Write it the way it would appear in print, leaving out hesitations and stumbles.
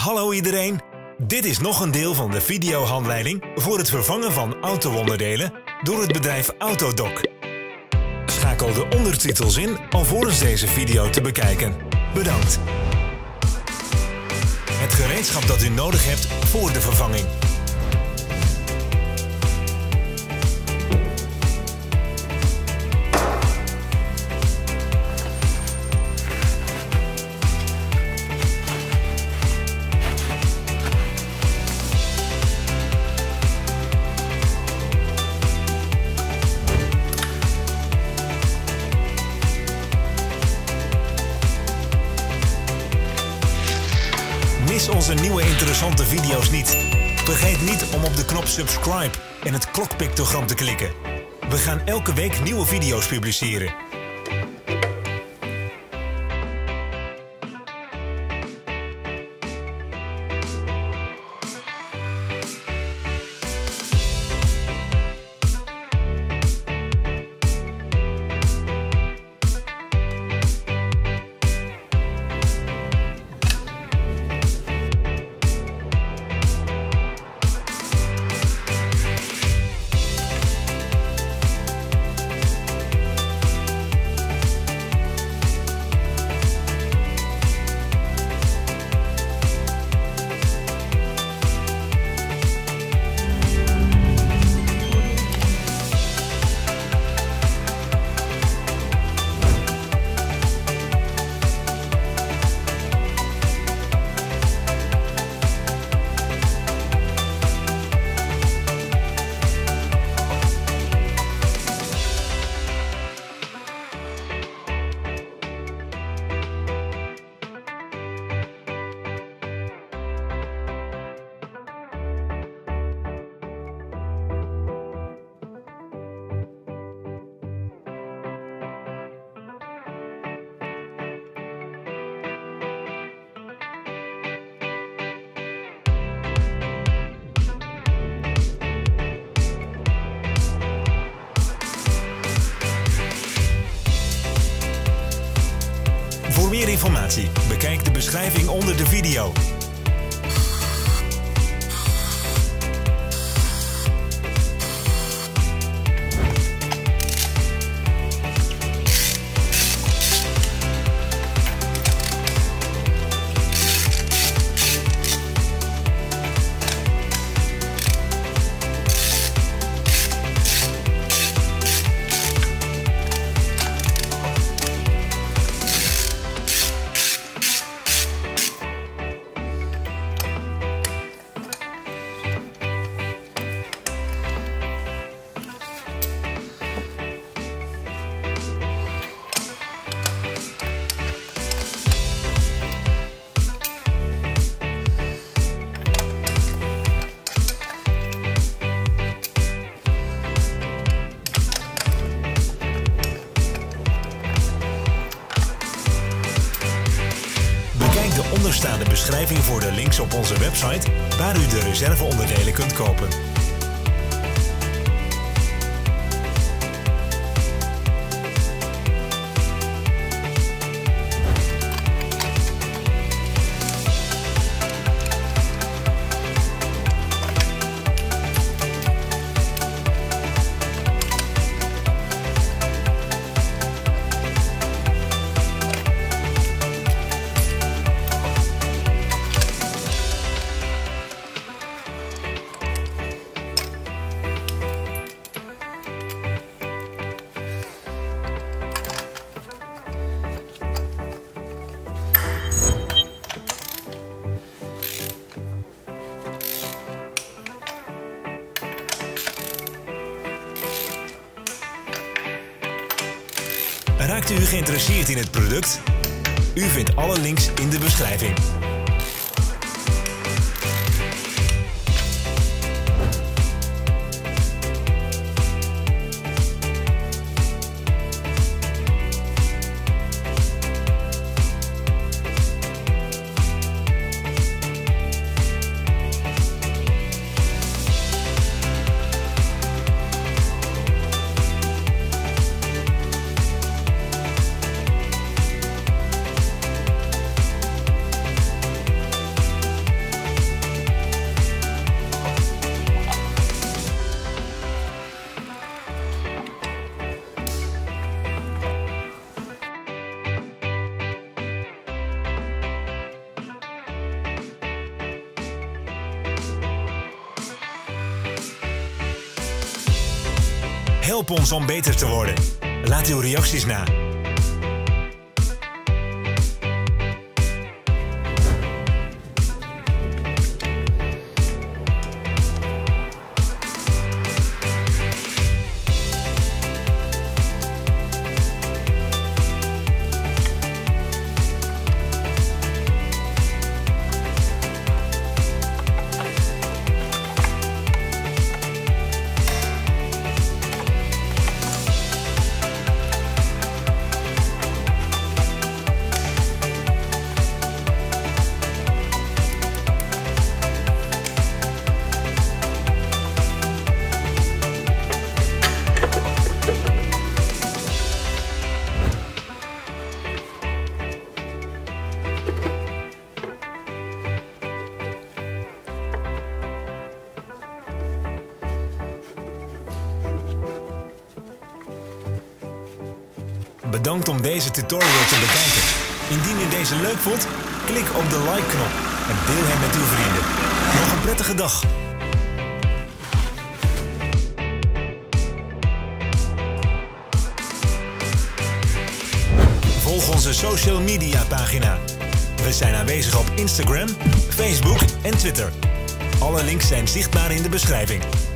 Hallo iedereen, dit is nog een deel van de videohandleiding voor het vervangen van auto-onderdelen door het bedrijf Autodoc. Schakel de ondertitels in alvorens deze video te bekijken. Bedankt. Het gereedschap dat u nodig hebt voor de vervanging. Mis onze nieuwe interessante video's niet. Vergeet niet om op de knop subscribe en het klokpictogram te klikken. We gaan elke week nieuwe video's publiceren. Voor meer informatie, bekijk de beschrijving onder de video. Onderstaande beschrijving voor de links op onze website waar u de reserveonderdelen kunt kopen. Raakt u geïnteresseerd in het product? U vindt alle links in de beschrijving. Help ons om beter te worden. Laat uw reacties na. Bedankt om deze tutorial te bekijken. Indien u deze leuk vond, klik op de like-knop en deel hem met uw vrienden. Nog een prettige dag. Volg onze social media pagina. We zijn aanwezig op Instagram, Facebook en Twitter. Alle links zijn zichtbaar in de beschrijving.